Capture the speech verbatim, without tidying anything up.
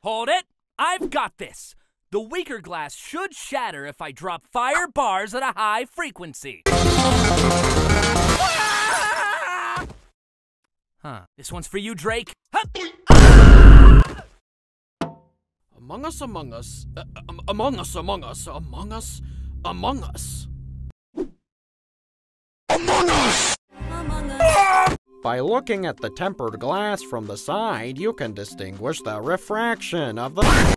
Hold it! I've got this! The weaker glass should shatter if I drop fire bars at a high frequency. Huh. This one's for you, Drake. Among Us, Among Us, uh, um, Among Us, Among Us, Among Us, Among Us. Among Us! By looking at the tempered glass from the side, you can distinguish the refraction of the